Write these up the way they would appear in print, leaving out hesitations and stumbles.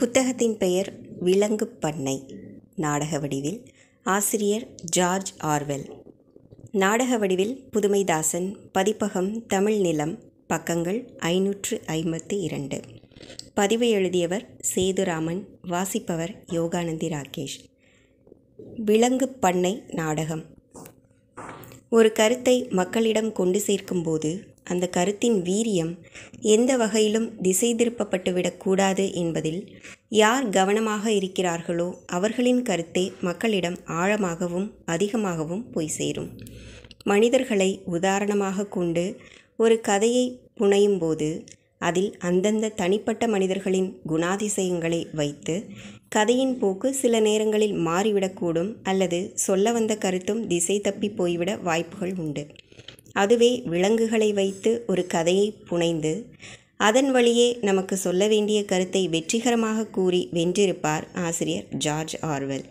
புத்தகத்தின் பெயர் விலங்கு பண்ணை. நாடக வடிவில் ஆசிரியர் ஜார்ஜ் ஆர்வெல். நாடக வடிவில் புதுமைதாசன். பதிப்பகம் தமிழ் நிலம். பக்கங்கள் 552. பதிவு எழுதியவர் சேது ராமன். வாசிப்பவர் யோகானந்தி ராகேஷ். விலங்கு பண்ணை நாடகம். ஒரு கருத்தை மக்களிடம் கொண்டு சேர்க்கும்போது அந்த கருத்தின் வீரியம் எந்த வகையிலும் திசை திருப்பப்பட்டுவிடக்கூடாது என்பதில் யார் கவனமாக இருக்கிறார்களோ அவர்களின் கருத்தே மக்களிடம் ஆழமாகவும் அதிகமாகவும் போய் சேரும். மனிதர்களை உதாரணமாக கொண்டு ஒரு கதையை புனையும் போது அதில் அந்தந்த தனிப்பட்ட மனிதர்களின் குணாதிசயங்களை வைத்து கதையின் போக்கு சில நேரங்களில் மாறிவிடக்கூடும், அல்லது சொல்ல வந்த கருத்தும் திசை தப்பி போய்விட வாய்ப்புகள் உண்டு. அதுவே விலங்குகளை வைத்து ஒரு கதையை புனைந்து அதன் வழியே நமக்கு சொல்ல வேண்டிய கருத்தை வெற்றிகரமாக கூறி வென்றிருப்பார் ஆசிரியர் ஜார்ஜ் ஆர்வெல்.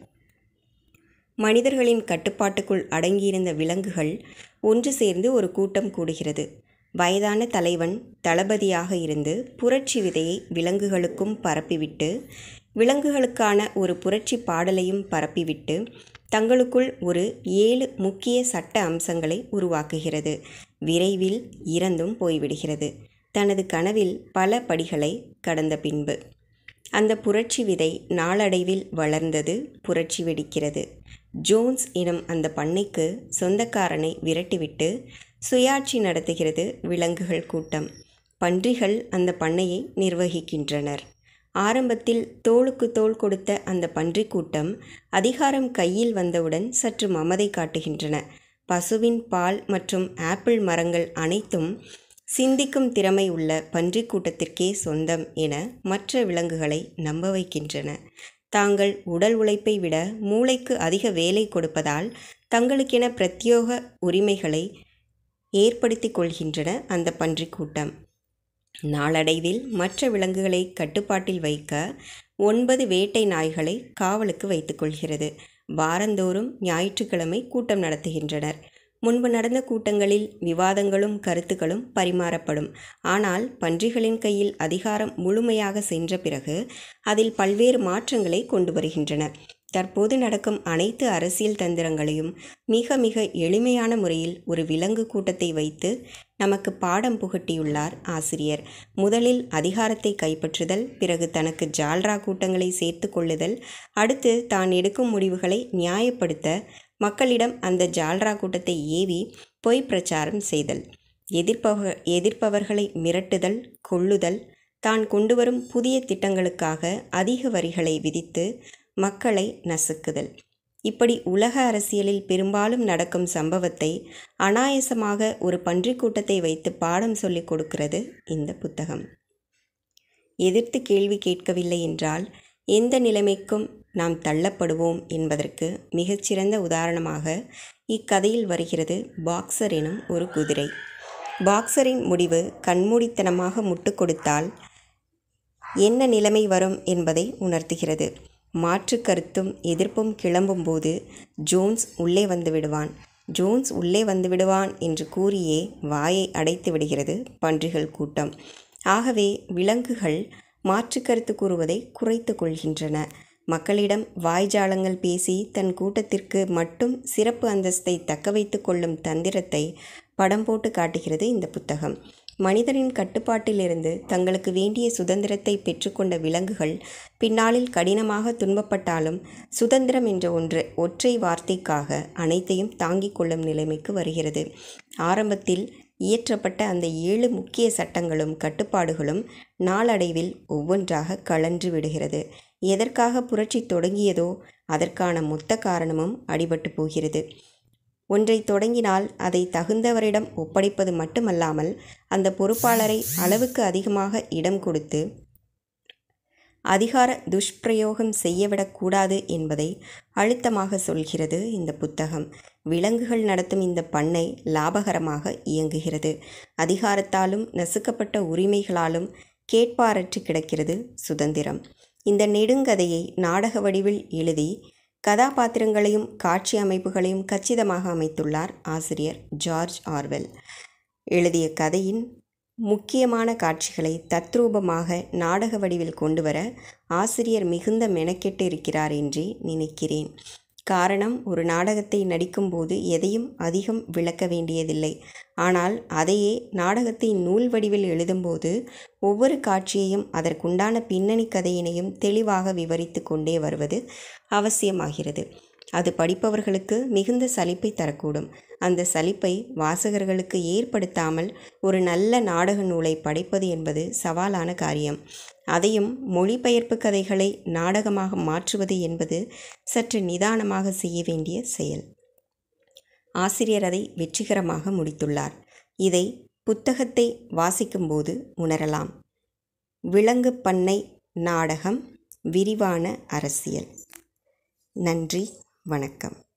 மனிதர்களின் கட்டுப்பாட்டுக்குள் அடங்கியிருந்த விலங்குகள் ஒன்று சேர்ந்து ஒரு கூட்டம் கூடுகிறது. வயதான தலைவன் தளபதியாக இருந்து புரட்சி விதையை விலங்குகளுக்கும் பரப்பிவிட்டு, விலங்குகளுக்கான ஒரு புரட்சி பாடலையும் பரப்பிவிட்டு தங்களுக்குள் ஒரு 7 முக்கிய சட்ட அம்சங்களை உருவாக்குகிறது. விரைவில் இறந்தும் போய்விடுகிறது. தனது கனவில் பல படிகளை கடந்த பின்பு அந்த புரட்சி விதை நாளடைவில் வளர்ந்தது. புரட்சி வெடிக்கிறது. ஜோன்ஸ் எனும் அந்த பண்ணைக்கு சொந்தக்காரனை விரட்டிவிட்டு சுயாட்சி நடத்துகிறது விலங்குகள் கூட்டம். பன்றிகள் அந்த பண்ணையை நிர்வகிக்கின்றனர். ஆரம்பத்தில் தோளுக்கு தோள் கொடுத்த அந்த பன்றி கூட்டம் அதிகாரம் கையில் வந்தவுடன் சற்று மமதை காட்டுகின்றன. பசுவின் பால் மற்றும் ஆப்பிள் மரங்கள் அனைத்தும் சிந்திக்கும் திறமை உள்ள பன்றி கூட்டத்திற்கே சொந்தம் என மற்ற விலங்குகளை நம்ப வைக்கின்றன. தாங்கள் உடல் உழைப்பை விட மூளைக்கு அதிக வேலை கொடுப்பதால் தங்களுக்கென பிரத்யேக உரிமைகளை ஏற்படுத்தி கொள்கின்றன அந்த பன்றி கூட்டம். நாளடைவில் மற்ற விலங்குகளை கட்டுப்பாட்டில் வைக்க 9 வேட்டை நாய்களை காவலுக்கு வைத்துக்கொள்கிறது. வாரந்தோறும் ஞாயிற்றுக்கிழமை கூட்டம் நடத்துகின்றனர். முன்பு நடந்த கூட்டங்களில் விவாதங்களும் கருத்துக்களும் பரிமாறப்படும். ஆனால் பன்றிகளின் கையில் அதிகாரம் முழுமையாக சென்ற பிறகு அதில் பல்வேறு மாற்றங்களை கொண்டு வருகின்றனர். தற்போது நடக்கும் அனைத்து அரசியல் தந்திரங்களையும் மிக மிக எளிமையான முறையில் ஒரு விலங்கு கூட்டத்தை வைத்து நமக்கு பாடம் புகட்டியுள்ளார் ஆசிரியர். முதலில் அதிகாரத்தை கைப்பற்றுதல், பிறகு தனக்கு ஜால்ரா கூட்டங்களை சேர்த்து கொள்ளுதல், அடுத்து தான் எடுக்கும் முடிவுகளை நியாயப்படுத்த மக்களிடம் அந்த ஜால்ரா கூட்டத்தை ஏவி பொய் பிரச்சாரம் செய்தல், எதிர்ப்பவர்களை மிரட்டுதல், கொல்லுதல், தான் கொண்டு வரும் புதிய திட்டங்களுக்காக அதிக வரிகளை விதித்து மக்களை நசுக்குதல். இப்படி உலக அரசியலில் பெரும்பாலும் நடக்கும் சம்பவத்தை அனாயசமாக ஒரு பன்றி கூட்டத்தை வைத்து பாடம் சொல்லிக் கொடுக்கிறது இந்த புத்தகம். எதிர்த்து கேள்வி கேட்கவில்லை என்றால் எந்த நிலைமைக்கும் நாம் தள்ளப்படுவோம் என்பதற்கு மிகச்சிறந்த உதாரணமாக இக்கதையில் வருகிறது பாக்ஸர் எனும் ஒரு குதிரை. பாக்ஸரின் முடிவு கண்மூடித்தனமாக முட்டு கொடுத்தால் என்ன நிலைமை வரும் என்பதை உணர்த்துகிறது. மாற்று கருத்தும் எதிர்ப்பும் கிளம்பும் போது ஜோன்ஸ் உள்ளே வந்து விடுவான் என்று கூறியே வாயை அடைத்து விடுகிறது பன்றிகள் கூட்டம். ஆகவே விலங்குகள் மாற்று கருத்து கூறுவதை குறைத்து கொள்கின்றன. மக்களிடம் வாய்ஜாலங்கள் பேசி தன் கூட்டத்திற்கு மட்டும் சிறப்பு அந்தஸ்தை தக்க வைத்து கொள்ளும் தந்திரத்தை படம் போட்டு காட்டுகிறது இந்த புத்தகம். மனிதனின் கட்டுப்பாட்டிலிருந்து தங்களுக்கு வேண்டிய சுதந்திரத்தை பெற்றுக்கொண்ட விலங்குகள் பின்னாளில் கடினமாக துன்பப்பட்டாலும் சுதந்திரம் என்ற ஒற்றை வார்த்தைக்காக அனைத்தையும் தாங்கிக் கொள்ளும் நிலைமைக்கு வருகிறது. ஆரம்பத்தில் இயற்றப்பட்ட அந்த 7 முக்கிய சட்டங்களும் கட்டுப்பாடுகளும் நாளடைவில் ஒவ்வொன்றாக கழன்று விடுகிறது. எதற்காக புரட்சி தொடங்கியதோ அதற்கான மொத்த காரணமும் அடிபட்டு போகிறது. ஒன்றை தொடங்கினால் அதை தகுந்தவரிடம் ஒப்படைப்பது மட்டுமல்லாமல் அந்த பொறுப்பாளரை அளவுக்கு அதிகமாக இடம் கொடுத்து அதிகார துஷ்பிரயோகம் செய்யவிடக்கூடாது என்பதை அழுத்தமாக சொல்கிறது இந்த புத்தகம். விலங்குகள் நடத்தும் இந்த பண்ணை லாபகரமாக இயங்குகிறது. அதிகாரத்தாலும் நசுக்கப்பட்ட உரிமைகளாலும் கேட்பாரற்று கிடக்கிறது சுதந்திரம். இந்த நெடுங்கதையை நாடக வடிவில் எழுதி கதாபாத்திரங்களையும் காட்சி அமைப்புகளையும் கச்சிதமாக அமைத்துள்ளார் ஆசிரியர் ஜார்ஜ் ஆர்வெல். எழுதிய கதையின் முக்கியமான காட்சிகளை தத்ரூபமாக நாடக வடிவில் கொண்டு வர ஆசிரியர் மிகுந்த மெனக்கெட்டு இருக்கிறார் என்றே நினைக்கிறேன். காரணம், ஒரு நாடகத்தை நடிக்கும்போது எதையும் அதிகம் விளக்க வேண்டியதில்லை. ஆனால் அதையே நாடகத்தை நூல் வடிவில் எழுதும்போது ஒவ்வொரு காட்சியையும் அதற்குண்டான பின்னணி கதையினையும் தெளிவாக விவரித்து கொண்டே வருவது அவசியமாகிறது. அது படிப்பவர்களுக்கு மிகுந்த சலிப்பை தரக்கூடும். அந்த சலிப்பை வாசகர்களுக்கு ஏற்படுத்தாமல் ஒரு நல்ல நாடக நூலை படைப்பது என்பது சவாலான காரியம். அதையும் மொழிபெயர்ப்பு கதைகளை நாடகமாக மாற்றுவது என்பது சற்று நிதானமாக செய்ய வேண்டிய செயல். ஆசிரியர் அதை வெற்றிகரமாக முடித்துள்ளார். இதை புத்தகத்தை வாசிக்கும்போது உணரலாம். விலங்கு பண்ணை நாடகம், விரிவான அரசியல். நன்றி, வணக்கம்.